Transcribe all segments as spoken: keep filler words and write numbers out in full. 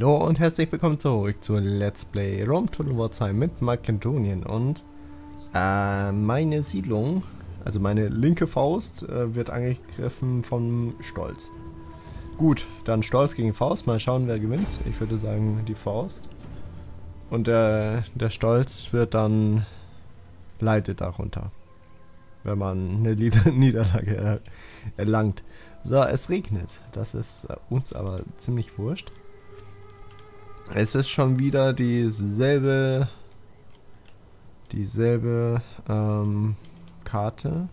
Hallo und herzlich willkommen zurück zu Let's Play Rome Total War zwei mit Makedonien. Und äh, meine Siedlung, also meine linke Faust, äh, wird angegriffen vom Stolz. Gut, dann Stolz gegen Faust. Mal schauen, wer gewinnt. Ich würde sagen, die Faust. Und äh, der Stolz wird dann leidet darunter, wenn man eine Niederlage er erlangt. So, es regnet. Das ist äh, uns aber ziemlich wurscht. Es ist schon wieder dieselbe dieselbe ähm, Karte.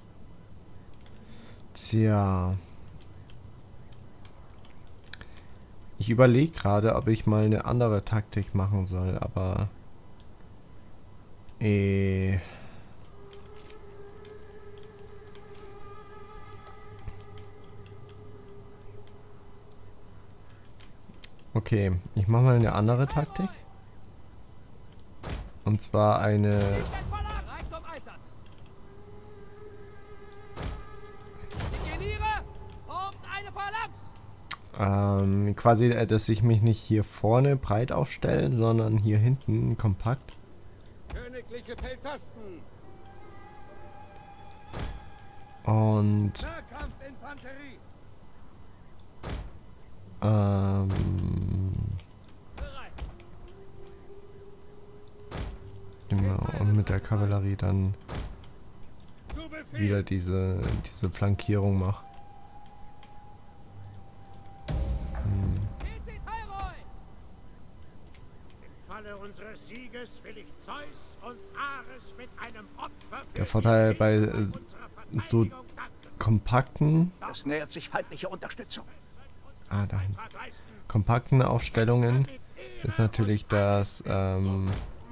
Tja. Ich überlege gerade, ob ich mal eine andere Taktik machen soll, aber äh, okay, ich mache mal eine andere Taktik. Und zwar eine... Ähm, quasi, dass ich mich nicht hier vorne breit aufstelle, sondern hier hinten kompakt. Königliche Peltasten. Und... Ähm, genau, und mit der Kavallerie dann wieder diese, diese Flankierung mache. Hm. Der Vorteil bei so kompakten... Es nähert sich feindliche Unterstützung. Ah, dahin. Kompakten Aufstellungen ist natürlich, dass ähm,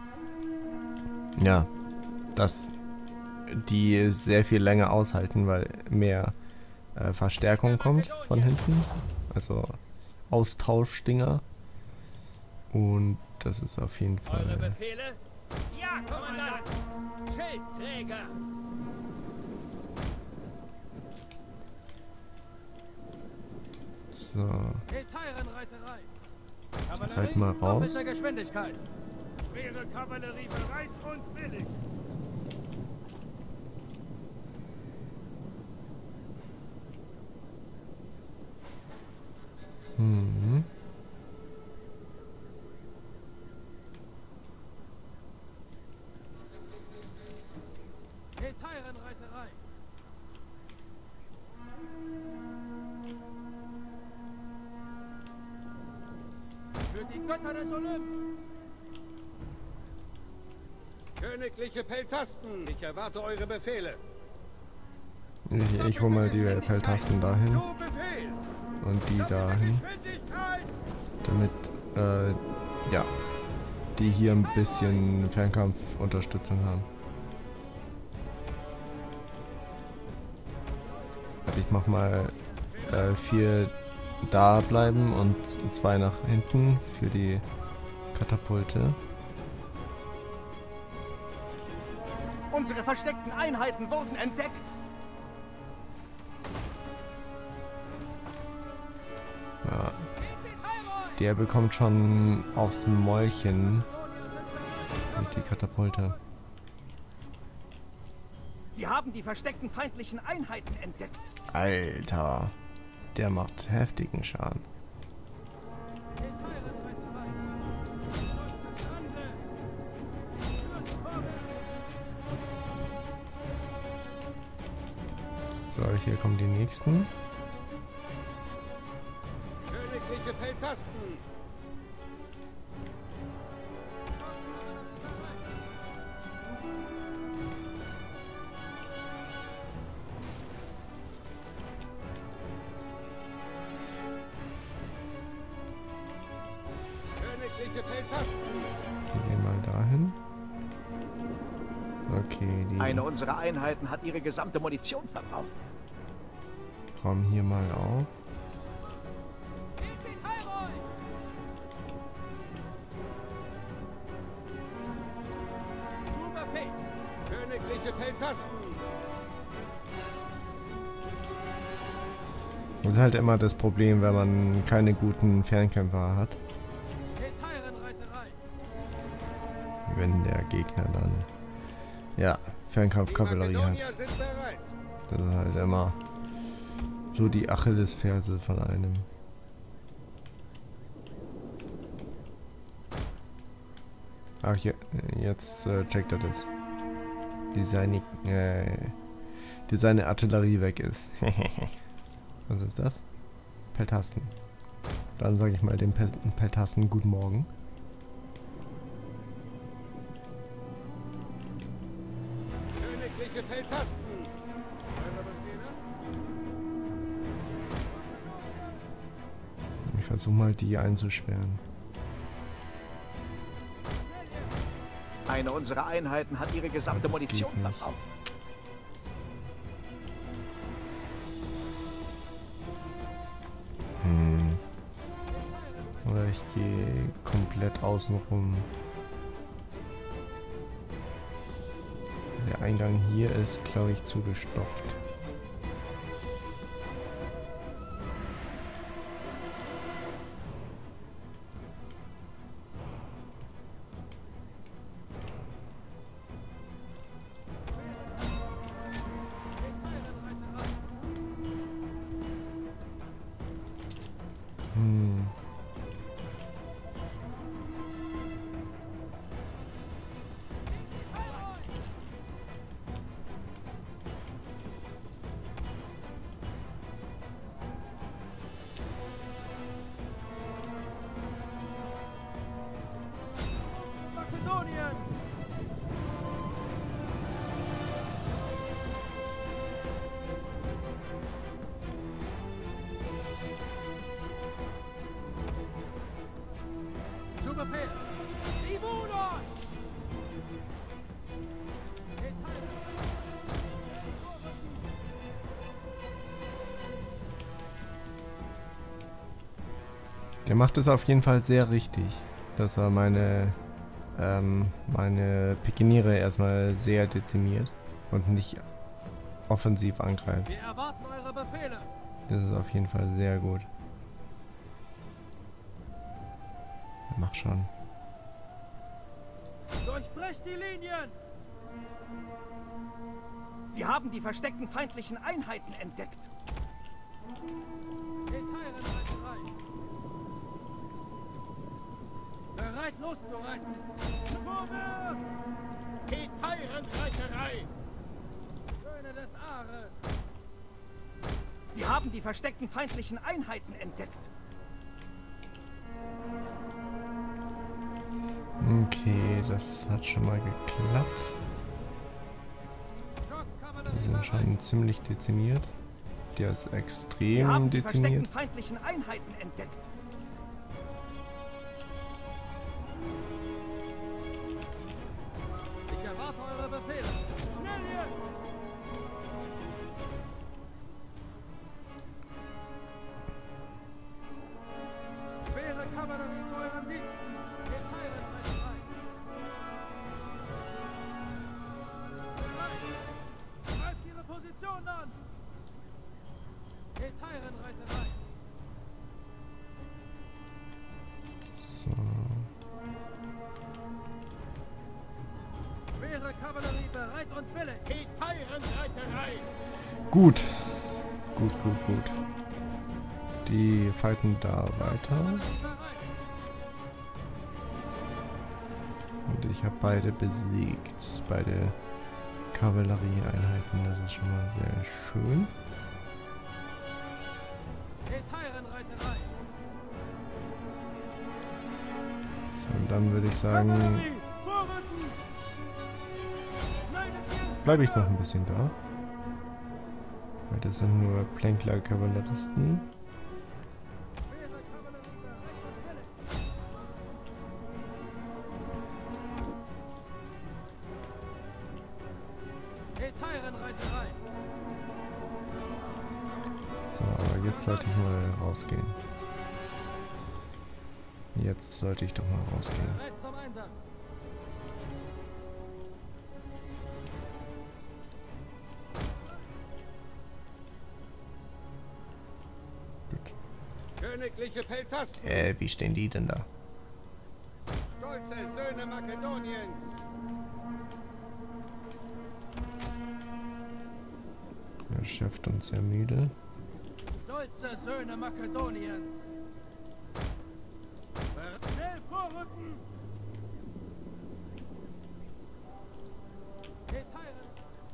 ja, dass die sehr viel länger aushalten, weil mehr äh, Verstärkung kommt von hinten, also Austauschdinger, und das ist auf jeden Fall. Eure Befehle? Ja, Kommandant! Schildträger! So. Halt mal raus. Schwere Kavallerie bereit und willig. Mhm. Für die Götter des Olymps! Königliche Peltasten, ich erwarte eure Befehle. Ich, ich hole mal die Peltasten dahin und die dahin, damit äh, ja, die hier ein bisschen Fernkampfunterstützung haben. Ich mach mal äh, vier da bleiben und zwei nach hinten für die Katapulte. Unsere versteckten Einheiten wurden entdeckt. Ja. Der bekommt schon aufs Mäulchen durch die Katapulte. Wir haben die versteckten feindlichen Einheiten entdeckt. Alter, der macht heftigen Schaden. So, hier kommen die nächsten. Königliche Peltasten. Königliche Peltasten. Die gehen mal dahin. Okay, die Eine unserer Einheiten hat ihre gesamte Munition verbraucht. räumen hier mal auf. Königliche Peltasten. Das ist halt immer das Problem, wenn man keine guten Fernkämpfer hat. wenn der Gegner dann ja Fernkampfkavallerie hat. Makedonier sind bereit. Das ist halt immer so die Achillesferse von einem. Ach, je, jetzt äh, checkt er das. Die seine, äh, die seine Artillerie weg ist. Was ist das? Peltasten. Dann sage ich mal den Pel Peltasten guten Morgen. Königliche Peltasten. Ich versuche mal die einzusperren. Eine unserer Einheiten hat ihre gesamte Ja, das Munition geht nicht. verbraucht. Hm. Oder ich gehe komplett außen rum. Der Eingang hier ist, glaube ich, zugestopft. Hm. Makedonien! Zu Befehl! Tribunos! Der macht es auf jeden Fall sehr richtig, dass er meine, ähm, meine Pikiniere erstmal sehr dezimiert und nicht offensiv angreift. Wir erwarten eure Befehle! Das ist auf jeden Fall sehr gut. Mach schon. Durchbrecht die Linien! Wir haben die versteckten feindlichen Einheiten entdeckt. Hetairenreiterei! Bereit loszureiten! Vorwärts! Hetairenreiterei! Söhne des Ares! Wir haben die versteckten feindlichen Einheiten entdeckt. Okay, das hat schon mal geklappt. Die sind schon ziemlich dezimiert. Der ist Wir extrem haben die versteckten dezimiert. feindlichen Einheiten entdeckt. Ich erwarte eure Befehle! Schnell hier! Schwere Kavallerie zu euren Diensten! Hetairenreiterei! Bereit! Greift ihre Position an! Hetairenreiterei! So. Schwere Kavallerie bereit und willig! Hetairenreiterei! Gut. Gut, gut, gut. Die fighten da weiter. Und ich habe beide besiegt. Beide Kavallerieeinheiten. Das ist schon mal sehr schön. Hetairenreiterei! So, und dann würde ich sagen, Kavallerie! Vorrücken! Schneidet ihr bleibe ich Schwerter! noch ein bisschen da. Weil das sind nur Plänkler-Kavalleristen. Schwere Kavallerie bereit und willig! Hetairenreiterei! So, aber jetzt sollte ich mal rausgehen. Jetzt sollte ich doch mal rausgehen. Bereit zum Einsatz! Königliche Peltasten. Äh, wie stehen die denn da? Stolze Söhne Söhne Makedoniens! Er schafft uns sehr müde. Stolze Söhne Makedoniens! Schnell vorrücken! Hetairen!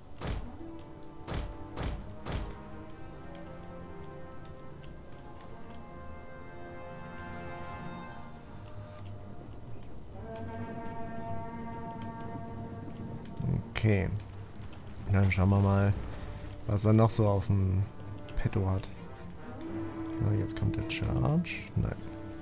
Okay. Dann schauen wir mal, was er noch so auf dem Petto hat. Na, jetzt kommt der Charge. Nein.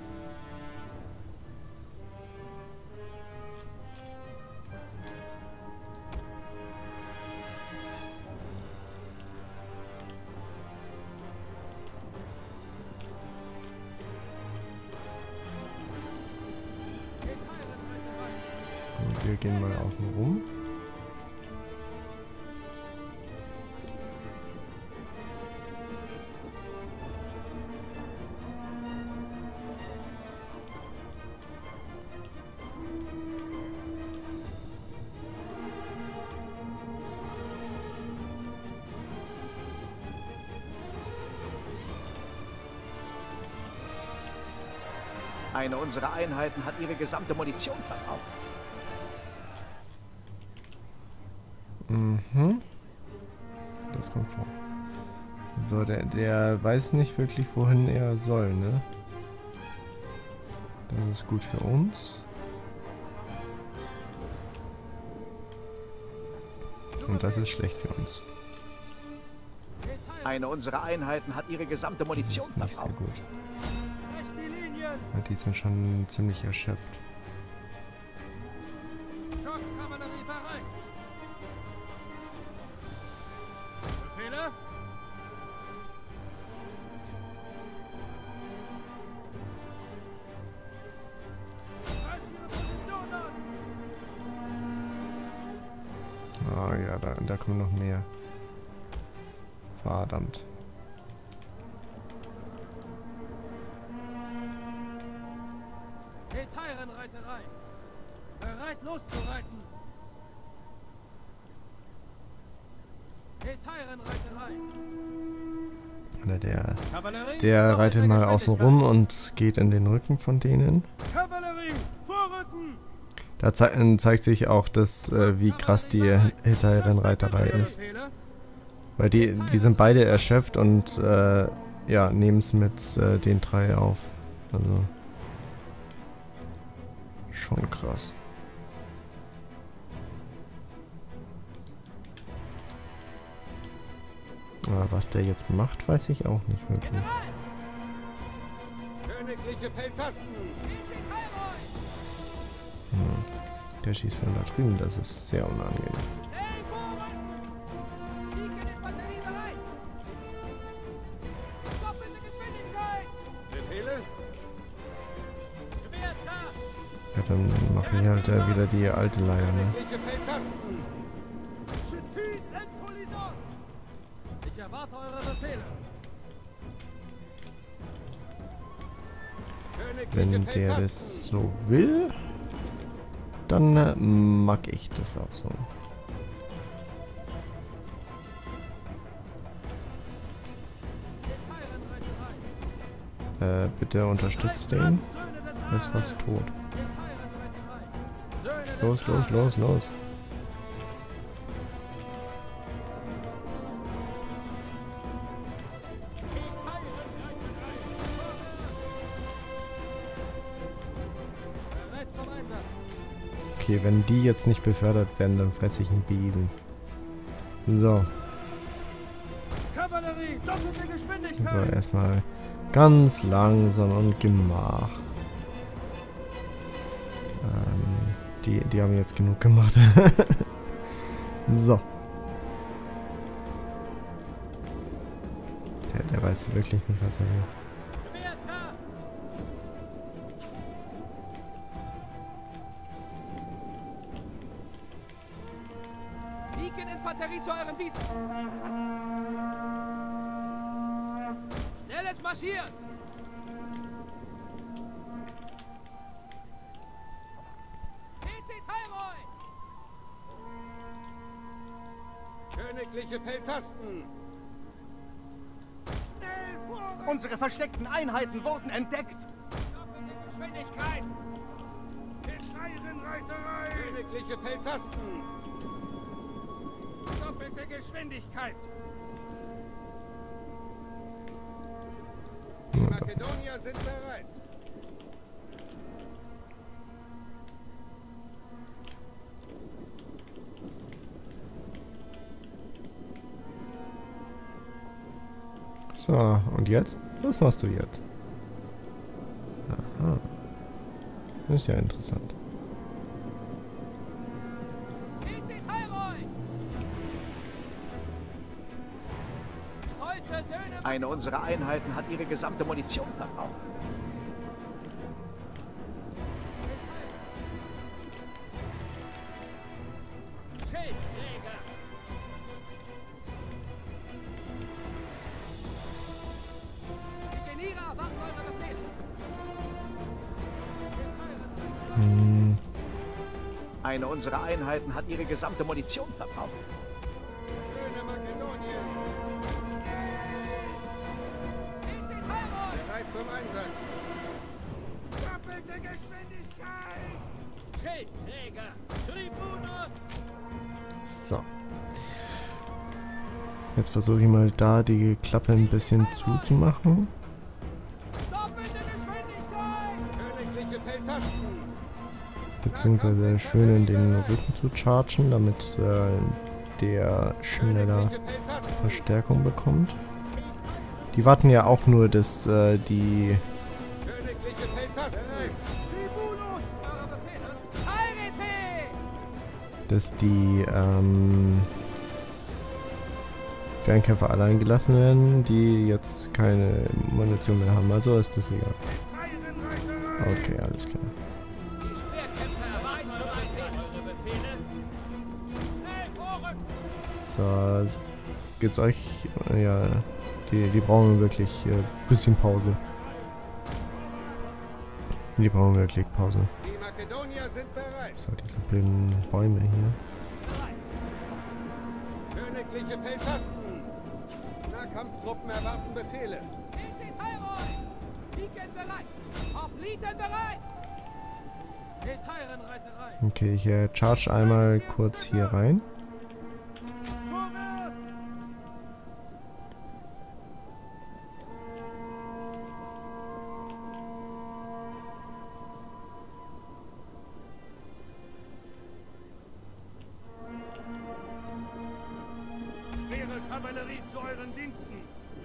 Und wir gehen mal außen rum. Eine unserer Einheiten hat ihre gesamte Munition verbraucht. Mhm. Das kommt vor. So, der, der weiß nicht wirklich, wohin er soll, ne? Das ist gut für uns. Und das ist schlecht für uns. Eine unserer Einheiten hat ihre gesamte Das Munition ist nicht sehr verbraucht. gut. Rechte Linien! Weil die sind schon ziemlich erschöpft. Schockkavallerie bereit! Befehle? Greifen Ihre Position an! Ah ja, da, da kommen noch mehr. Verdammt. Hetairenreiterei! Bereit loszureiten! Hetairenreiterei! Oder der, Kavallerie! der noch reitet mit der mal außen Geschwindigkeit. rum und geht in den Rücken von denen. Kavallerie! Vorrücken! Da zei zeigt sich auch, dass, äh, wie krass die Hetairenreiterei ist. Befehle? Weil die, die sind beide erschöpft und äh, ja, nehmen es mit äh, den drei auf. Also schon krass. Aber was der jetzt macht, weiß ich auch nicht wirklich. Königliche Peltasten! Hm. Der schießt von da drüben, das ist sehr unangenehm. Befehle? Ja, dann mache ich halt äh, wieder die alte Leier, ne? Königliche Peltasten! Ich erwarte eure Befehle. Königliche Wenn der Peltasten! das so will, dann äh, mag ich das auch so. Äh, bitte unterstützt den. Er ist fast tot. Los, los, los, los. Okay, wenn die jetzt nicht befördert werden, dann fresse ich einen Besen. So. Kavallerie, doppelte So, Geschwindigkeit. erstmal ganz langsam und Gemach. Ähm, die, die haben jetzt genug gemacht. So. Der, der weiß wirklich nicht, was er will. Infanterie zu euren Diensten! Schnelles Marschieren! Königliche Peltasten! Schnell vor! Unsere versteckten Einheiten wurden entdeckt. Doppelte Geschwindigkeit! Getreidenreiterei! Königliche Peltasten! Doppelte Geschwindigkeit! Die Makedonier sind bereit. So, und jetzt? Was machst du jetzt? Aha. Das ist ja interessant. Eine unserer Einheiten hat ihre gesamte Munition verbraucht. Schildträger! Ingenieure erwarten eure Befehle! Hm. Eine unserer Einheiten hat ihre gesamte Munition verbraucht. Schöne Makedonien! Bereit zum Einsatz! Doppelte Geschwindigkeit! Schildträger! Tribunus! So. Jetzt versuche ich mal da die Klappe ein bisschen zuzumachen. Doppelte Geschwindigkeit! Königliche Peltasten! Beziehungsweise schön in den Rücken zu chargen, damit äh, der schneller Königliche Peltasten! Verstärkung bekommt. Die warten ja auch nur, dass äh, die Königliche Peltasten! Tribunus! Eure Befehle! Heirete! dass die ähm, Fernkämpfer allein gelassen werden, die jetzt keine Munition mehr haben. Also ist das egal. Okay, alles klar. Die Speerkämpfer erwarten zum Eintreten eure Befehle! Schnell vorrücken! So, jetzt geht's euch. Ja, die, die brauchen wirklich ein äh, bisschen Pause. Die brauchen wirklich Pause. Die Makedonier sind bereit! So, diese blöden Bäume hier. Königliche Peltasten! Nahkampftruppen erwarten Befehle! Liegen bereit! Hopliten bereit! Hetairenreiterei! Okay, ich äh, charge einmal kurz hier rein. Vorwärts! Schwere Kavallerie zu euren Diensten!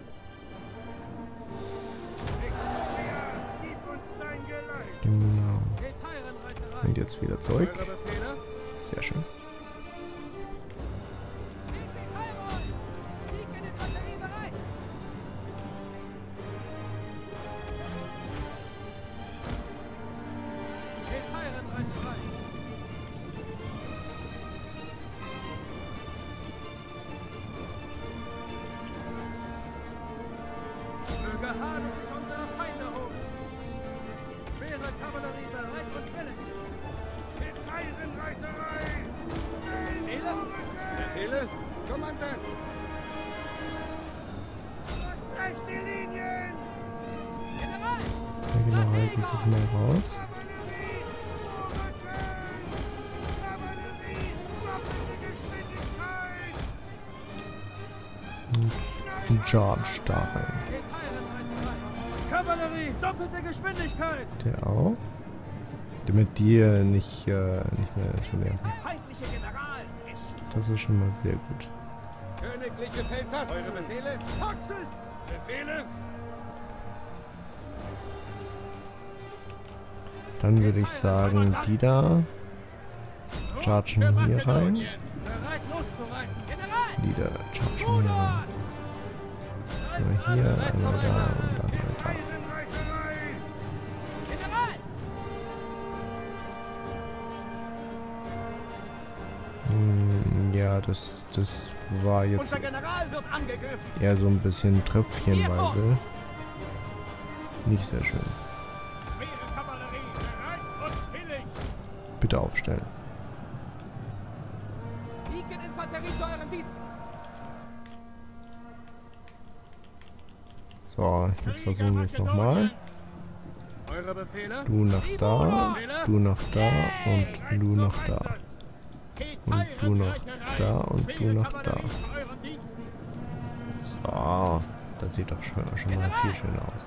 Gib uns dein Geleit! Genau. Hetairenreiterei! Und jetzt wieder zurück. Eure Befehle? Sehr schön. Liegen Infanterie bereit! Hetairenreiterei! Möge Hades sich unserer Feinde holen! Schwere Kavallerie bereit und willig! Getreidenreiterei! Befehle? Befehle? Kommandant! Durchbrecht die Linien! General! Der General geht jetzt mal raus. Kavallerie! Vorrücken! Kavallerie! Doppelte Geschwindigkeit! Und charge da rein. Hetairenreiterei! Kavallerie! Doppelte Geschwindigkeit! Der auch. Damit die äh, nicht, äh, nicht mehr zu nerven. Feindliche General ist Das ist schon mal sehr gut. Königliche Peltasten! Eure Befehle? Taxis! Befehle? Dann würde ich sagen, die da chargen hier rein. Bereit loszureiten! General! Die da chargen hier rein. Einmal hier, einmal da und einmal da. Getreidenreiterei! General! Hm, ja, das, das war jetzt unser General wird angegriffen. eher so ein bisschen tröpfchenweise. Nicht sehr schön. Schwere Kavallerie! Bereit und willig! Bitte aufstellen. Liegen Infanterie zu eurem Dienst! So, jetzt versuchen wir es nochmal. Eure Befehle? Du nach da, du nach da und du nach da. Und du nach da und du nach da. So, das sieht doch schon, schon mal viel schöner aus.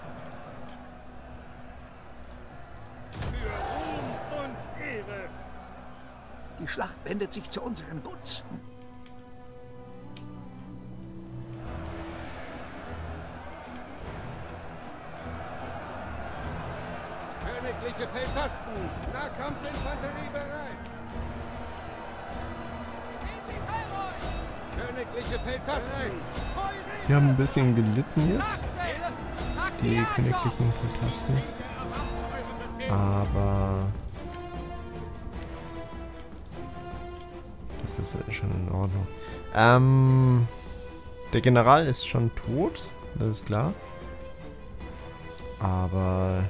Die Schlacht wendet sich zu unseren Gunsten. Königliche Peltasten! Nahkampfinfanterie bereit! Königliche Peltasten! Die haben ein bisschen gelitten jetzt, die königlichen Peltasten. Aber das ist schon in Ordnung. Ähm, der General ist schon tot, das ist klar. Aber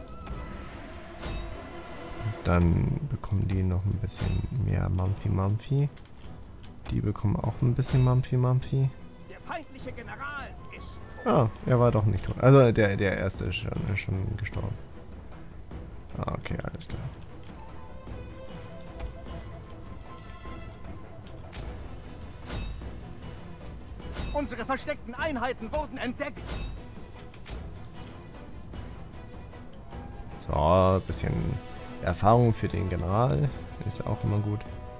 dann bekommen die noch ein bisschen mehr Mampfi Mampfi. Die bekommen auch ein bisschen Mampfi Mampfi. Der feindliche General ist tot. Ah, er war doch nicht tot. Also der, der erste ist schon, ist schon gestorben. Ah, okay, alles klar. Unsere versteckten Einheiten wurden entdeckt. So, ein bisschen Erfahrung für den General. Ist ja auch immer gut.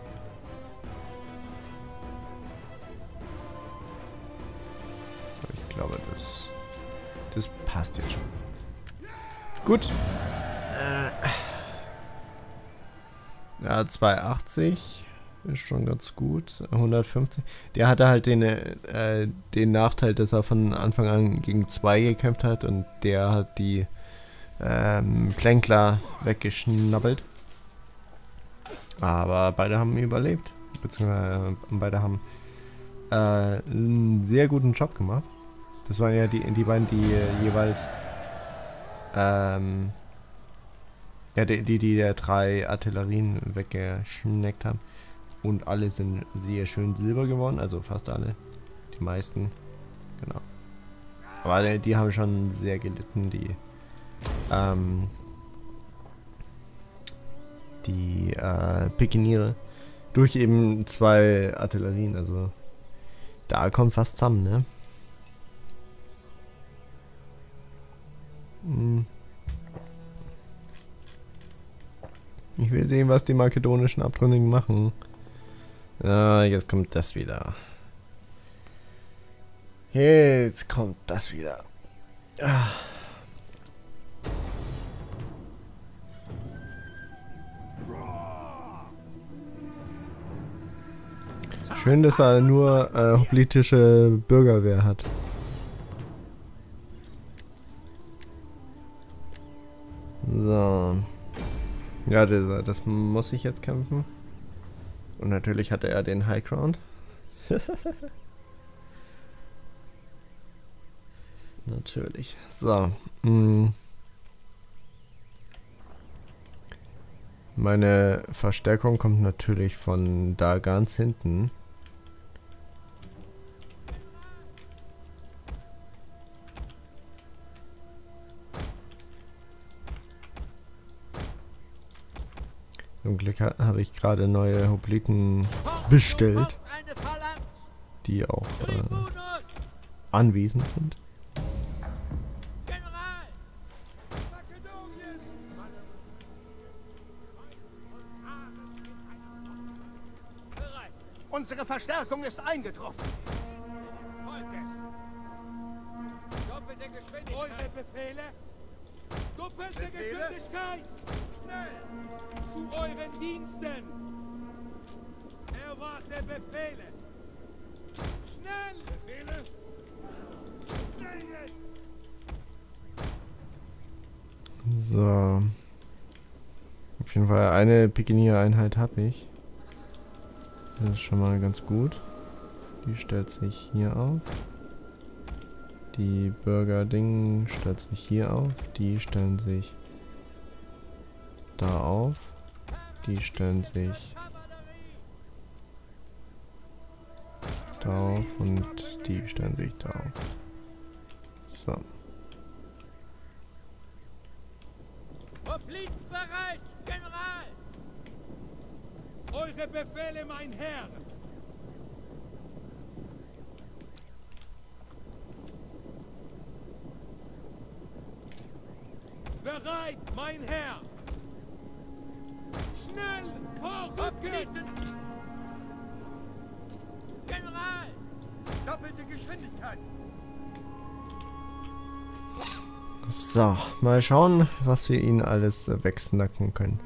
So, ich glaube, das, das passt jetzt schon. Gut. Äh. Ja, zweihundertachtzig ist schon ganz gut. hundertfünfzig. Der hatte halt den, äh, den Nachteil, dass er von Anfang an gegen zwei gekämpft hat und der hat die ähm, Plänkler weggeschnabbelt. Aber beide haben überlebt. Beziehungsweise äh, beide haben äh, einen sehr guten Job gemacht. Das waren ja die, die beiden, die äh, jeweils ähm, ja, die, die, die der drei Artillerien weggeschneckt haben. Und alle sind sehr schön silber geworden, also fast alle. Die meisten. Genau. Aber die, die haben schon sehr gelitten, die ähm, die äh, Pikeniere. Durch eben zwei Artillerien, also da kommt fast zusammen, ne? Hm. Ich will sehen, was die makedonischen Abtrünnigen machen. Ah, jetzt kommt das wieder. Jetzt kommt das wieder. Ah. Schön, dass er nur äh, politische Bürgerwehr hat. So. Ja, das, das muss ich jetzt kämpfen. Und natürlich hatte er den High Ground. Natürlich. So. Mh. Meine Verstärkung kommt natürlich von da ganz hinten. Zum Glück ha habe ich gerade neue Hopliten bestellt, die auch äh, anwesend sind. Unsere Verstärkung ist eingetroffen. Doppelte Geschwindigkeit! Eure Befehle? Doppelte Befehle? Geschwindigkeit! Schnell! Zu euren Diensten! Erwarte Befehle! Schnell! Befehle? Schnell jetzt! So. Auf jeden Fall eine Pikenier-Einheit habe ich. Das ist schon mal ganz gut. Die stellt sich hier auf. Die Bürger-Ding stellt sich hier auf. Die stellen sich da auf. Die stellen sich da auf und die stellen sich da auf. So. Hopliten bereit, General! Eure Befehle, mein Herr! Bereit, mein Herr! Schnell vorrücken! General! Doppelte Geschwindigkeit. So, mal schauen, was wir ihnen alles äh, wegsnacken können.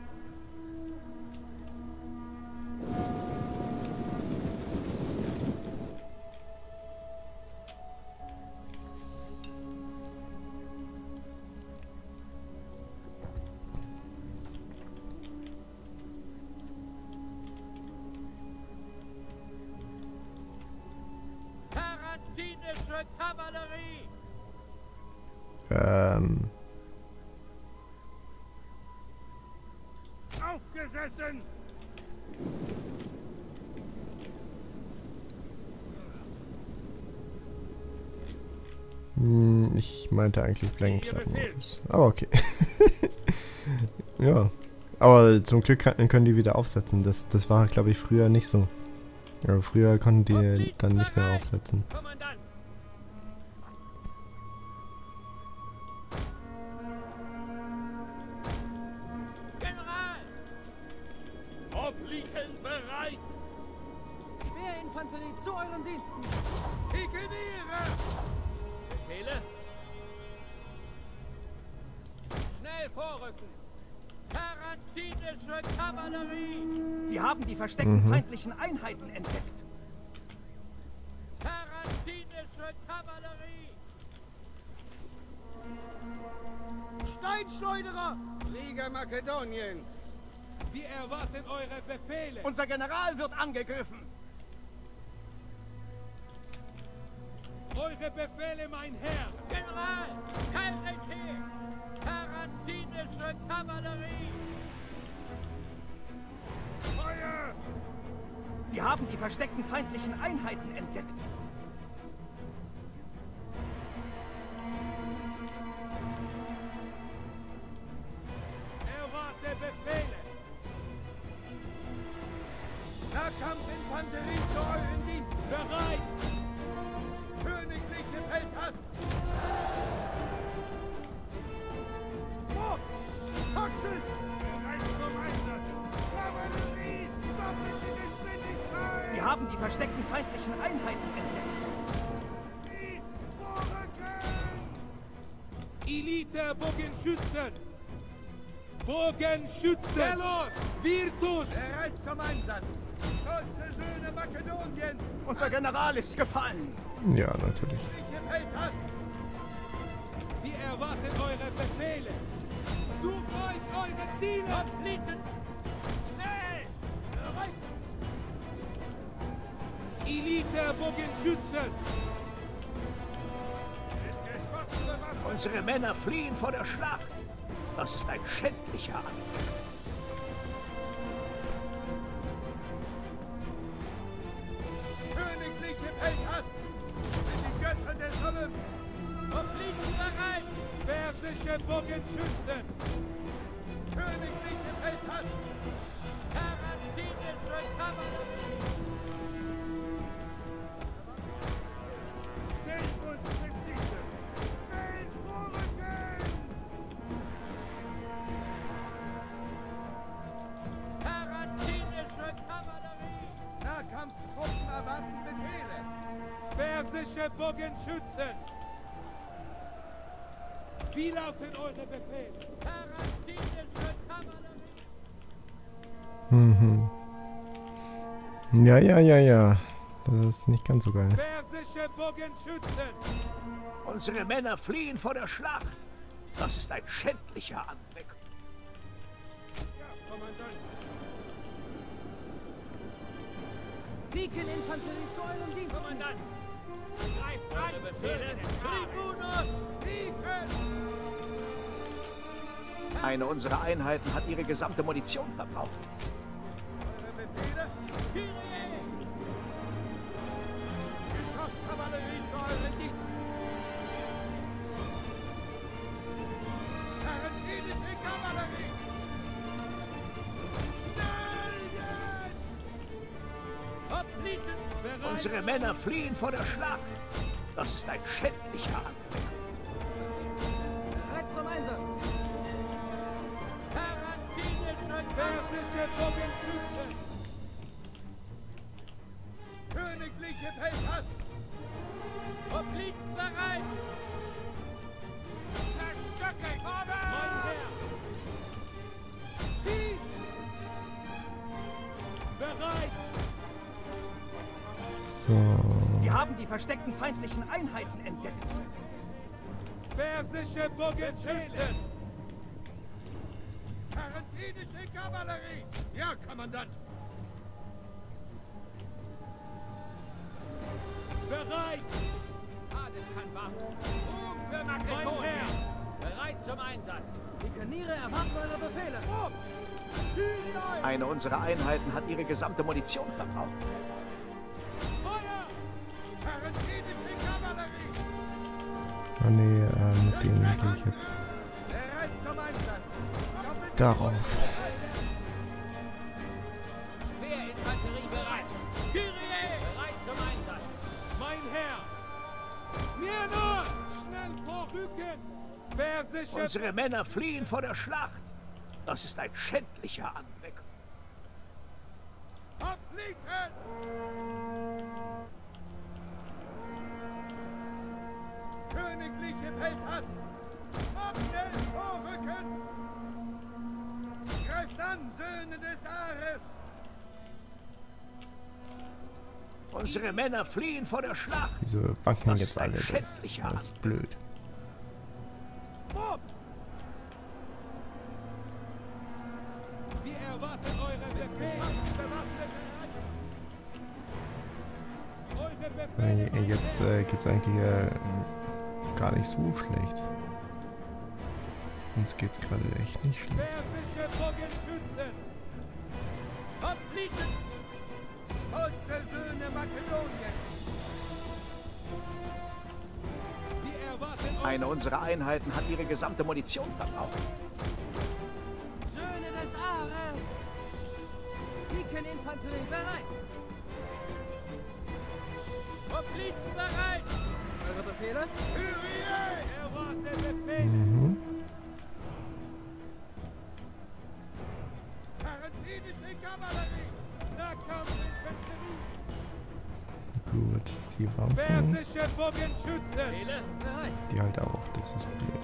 Tarantinische Kavallerie! Ähm. Aufgesessen! Hm, ich meinte eigentlich Blank-Klappen-Modus. Aber okay. Ja. Aber zum Glück kann, können die wieder aufsetzen. Das, das war, glaube ich, früher nicht so. Ja, früher konnten die dann nicht mehr aufsetzen. Kommandant! General! Hopliten bereit! Schwerinfanterie zu euren Diensten. Pikeniere! Befehle? Schnell vorrücken! Tarantinische Kavallerie! Wir haben die versteckten Mhm. feindlichen Einheiten entdeckt. Tarantinische Kavallerie! Steinschleuderer! Liga Makedoniens! Wir erwarten eure Befehle! Unser General wird angegriffen. Eure Befehle, mein Herr! General! Kein Recht! Tarantinische Kavallerie! Feuer! Wir haben die versteckten feindlichen Einheiten entdeckt. Erwarte Befehle! Nahkampfinfanterie zu euren Diensten! Bereit! Königliche Feldhasten! Oh! Taxis! Bereit zum Einsatz! Kavallerie! Doppelte Geschwindigkeit! Wir haben die versteckten feindlichen Einheiten entdeckt. Vorrücken! Elite Bogenschützen! Bogenschützen! Velos! Virtus! Bereit zum Einsatz! Stolze Söhne Makedoniens! Unser General ist gefallen. Ja, natürlich. Königliche Feldhasten! Wir erwarten eure Befehle! Sucht euch eure Ziele! Hopliten! Schnell! Bereit! Elite Bogenschützen! Unsere Männer fliehen vor der Schlacht. Das ist ein schändlicher Anblick. Königliche Feldhasten! Sind die Götter des Olymp! Hopliten bereit! Persische Bogenschützen! Königliche Feldhasten! Tarantinische Kavallerie! Schnell und präzise! Schnell vorrücken! Tarantinische Kavallerie! Nahkampftruppen erwarten Befehle! Persische Bogenschützen! Wie lauten eure Befehle? Tarantinische Kavallerie! Mhm. Ja, ja, ja, ja. Das ist nicht ganz so geil. Persische Bogenschützen! Unsere Männer fliehen vor der Schlacht. Das ist ein schändlicher Anblick. Ja, Kommandant! Pikeninfanterie zu euren Diensten. Kommandant! Greift an! Befehle! Tribunus! Piken! Eine unserer Einheiten hat ihre gesamte Munition verbraucht. Eure Befehle? Kyrie! Geschosskavallerie zu euren Diensten! Unsere Männer fliehen vor der Schlacht. Das ist ein schändlicher Anblick. Bereit zum Einsatz. Persische Bogenschützen! Königliche Feldhass! Hopliten bereit. Zerstücke, Mein Herr! Schieß! Bereit! So. Wir haben die versteckten feindlichen Einheiten entdeckt. Persische Bogenschützen! Tarentinische Kavallerie! Ja, Kommandant. Bereit! Hades kann warten. Ruhm für Mein Makedonien. Herr! Bereit zum Einsatz. Die Kanniere erwarten eure Befehle. Hinein! Eine unserer Einheiten hat ihre gesamte Munition verbraucht. Feuer! Tarentinische Kavallerie! Ah nee, äh, mit dem gehe ich jetzt Bereit zum Einsatz! darauf. Speerinfanterie bereit. Kyrie! Bereit zum Einsatz. Mein Herr! Mir nur! Schnell vorrücken! Persische... Unsere Männer fliehen vor der Schlacht. Das ist ein schändlicher Anblick. Hopliten! Königliche Feldhass! Auf schnell vorrücken! Greift an, Söhne des Ares! Unsere Männer fliehen vor der Schlacht. Diese Banken Das jetzt ist ein alle, das, schändlicher das ist blöd. Bob! Wir erwarten eure Befehle! Bewaffnet! Eure Befehle! Weil jetzt äh, geht's eigentlich äh, gar nicht so schlecht. Uns geht's gerade echt nicht schlecht. Persische Bogenschützen! Hopliten! Stolze Söhne Makedoniens! Wir erwarten eure... Eine unserer Einheiten hat ihre gesamte Munition verbraucht. Söhne des Ares! Pikeninfanterie bereit! Hopliten bereit! Eure Befehle? Kyrie! Erwarte Befehle! Mhm. Tarentinische Kavallerie! Nahkampfinfanterie! Gut, die Banken, Persische Bogenschützen! Befehle? Bereit! die halt auch, das ist blöd.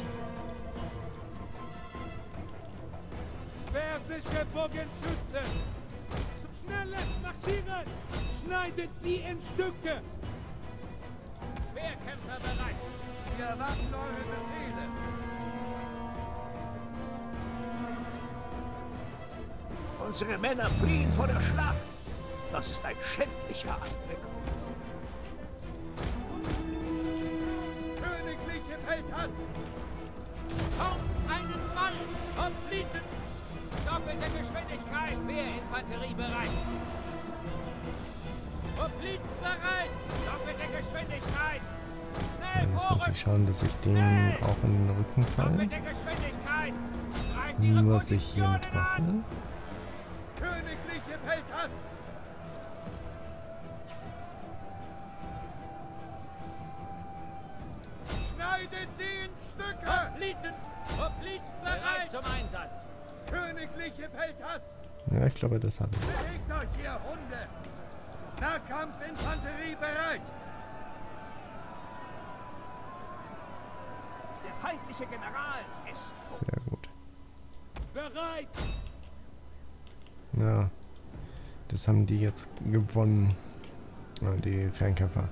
Persische Bogenschützen! Schnelles Marschieren! Schneidet sie in Stücke! Speerkämpfer bereit! Wir erwarten eure Befehle! Unsere Männer fliehen vor der Schlacht. Das ist ein schändlicher Anblick. Königliche Feldhass! Auf einen Mann! Hopliten! Doppelte Geschwindigkeit! Speerinfanterie bereit! Hopliten bereit! Doppelte Geschwindigkeit! Schnell Jetzt muss vorrücken! ich schauen, dass ich den auch in den Rücken falle. Doppelte Geschwindigkeit! Greift ihre Nur was ich hier Positionen mitmache. an! Königliche Feldhass! Schneidet sie in Stücke! Hopliten! Hopliten bereit! Zum Einsatz! Königliche Feldhass! Ja, ich glaube, das habe ich. Bewegt euch, ihr Hunde! Nahkampfinfanterie bereit! Der feindliche General ist tot. Sehr gut. Bereit! Ja, das haben die jetzt gewonnen. Ja, die Fernkämpfer.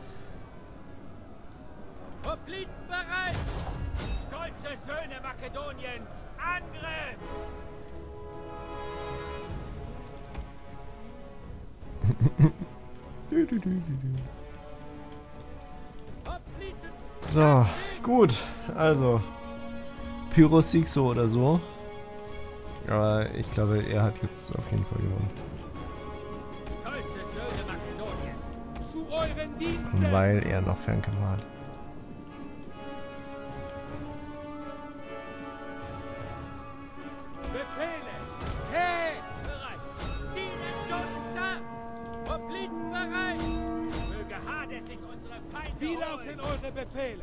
Hopliten bereit! Stolze Söhne Makedoniens! Angriff! Dü, dü, dü, dü, dü. Hopliten! So, gut. Also, Pyrosixo oder so. Aber ich glaube, er hat jetzt auf jeden Fall gewonnen. Stolze Söhne Makedoniens! Zu euren Diensten! Weil er noch Fernkämpfer hat. Befehle! Hey! Bereit! Dienen Schulze! Hopliten bereit! Wie lauten eure Befehle?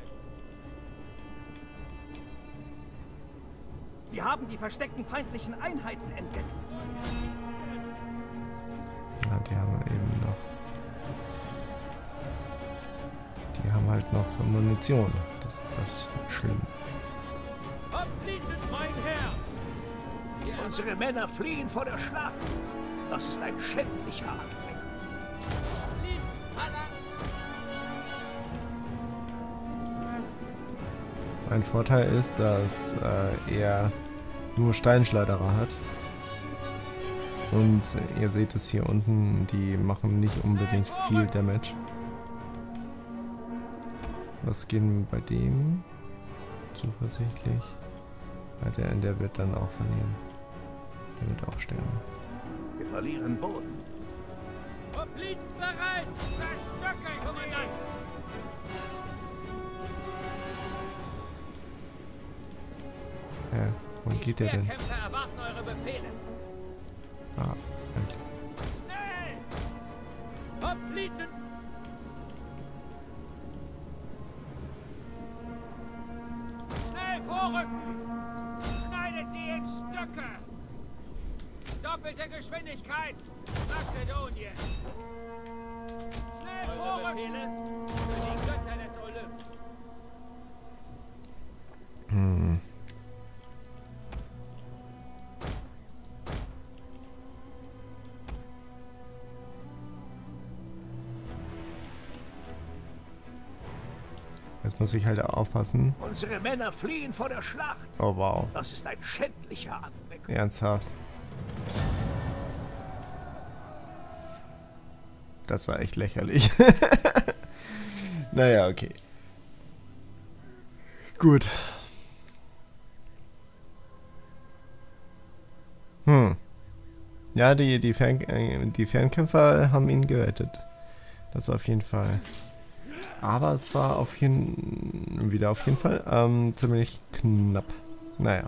Wir haben die versteckten feindlichen Einheiten entdeckt. Ja, die haben eben noch. Die haben halt noch Munition. Das ist das schlimm. Mein Herr! Unsere Männer fliehen vor der Schlacht. Das ist ein schändlicher Anblick. Ein Vorteil ist, dass äh, er nur Steinschleuderer hat. Und ihr seht es hier unten, die machen nicht unbedingt viel Damage. Was gehen wir bei dem? Zuversichtlich. Ja, der, der wird dann auch verlieren. Der wird auch sterben. Wir verlieren Boden. Hopliten bereit! Zerstücke, Kommandant! Ja, wo geht der denn? Kämpfer erwarten eure Befehle. Ah, endlich. Schnell! Hopliten! Schnell vorrücken! Schneidet sie in Stücke! Doppelte Geschwindigkeit! Mazedonien! Schnell vorrücken! Befehle für die Götter des Olymp! Hm. Jetzt muss ich halt aufpassen. Unsere Männer fliehen vor der Schlacht. Oh wow. Das ist ein schändlicher Anblick. Ernsthaft. Das war echt lächerlich. Naja, okay. Gut. Hm. Ja, die, die, Fern, äh, die Fernkämpfer haben ihn gerettet. Das auf jeden Fall. Aber es war auf jeden wieder auf jeden Fall ähm, ziemlich knapp. Naja.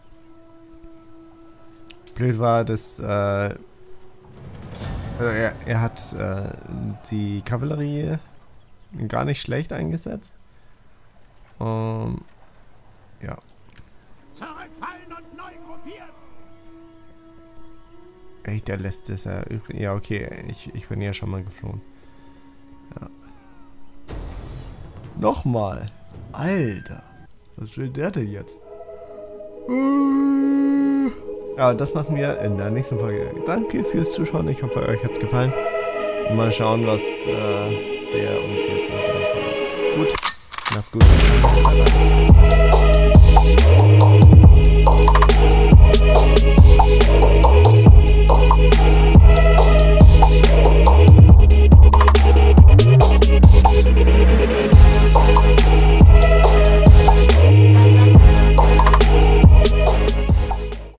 Blöd war, dass äh, also er, er hat äh, die Kavallerie gar nicht schlecht eingesetzt. Ähm, ja. Zurückfallen und neu gruppieren. Echt, der lässt es ja übrig. Ja, okay, ich, ich bin ja schon mal geflohen. Ja. Nochmal. Alter. Was will der denn jetzt? Ja, das machen wir in der nächsten Folge. Danke fürs Zuschauen. Ich hoffe, euch hat es gefallen. Und mal schauen, was äh, der uns jetzt noch Gut. Macht's gut. Bye, bye.